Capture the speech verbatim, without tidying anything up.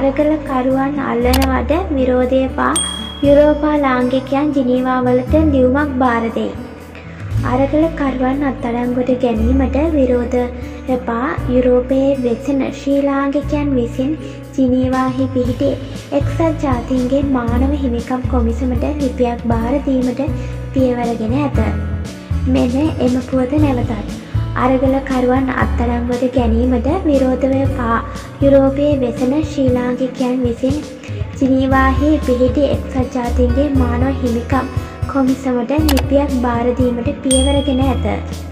අරගල කරුවන් අල්ලනවට විරෝධය පා යුරෝපා ලාංකිකයන් ජිනීවා වලට ලියුමක් බාර දෙයි. අරගල කරුවන් අත්අඩංගුවට ගැනීමට විරෝධය පා යුරෝපයේ වෙසෙන ශ්‍රී ලාංකිකයන් විසින් ජිනීවාහි පිහිටි එක්සත් ජාතීන්ගේ මානව හිමිකම් කොමිසමට ලිපියක් බාර දීමට පියවරගෙන ඇත. මෙන්න එම පුවත නැවතත් අරගල කරුවන් අත්අඩංගුවට ගැනීමට විරෝධය පා යුරෝපයේ වෙසෙන ශ්‍රී ලාංකිකයන් විසින් ජිනීවාහි පිහිටි එක්සත් ජාතීන්ගේ මානව හිමිකම් කොමිසමට ලිපියක් බාර දීමට පියවරගෙන ඇත.